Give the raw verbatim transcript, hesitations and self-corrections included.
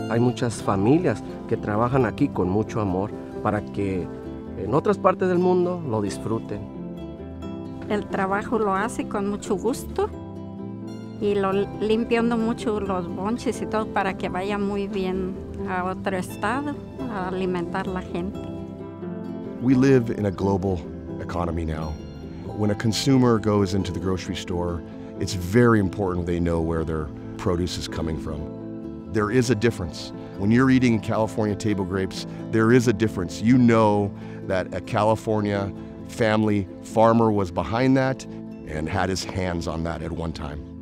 Hay muchas familias que trabajan aquí con mucho amor para que en otras partes del mundo lo disfruten. El trabajo lo hace con mucho gusto y lo limpiando mucho los bonches y todo para que vaya muy bien a otro estado a alimentar a la gente. We live in a global economy now. When a consumer goes into the grocery store, it's very important they know where their produce is coming from. There is a difference. When you're eating California table grapes, there is a difference. You know that a California family farmer was behind that and had his hands on that at one time.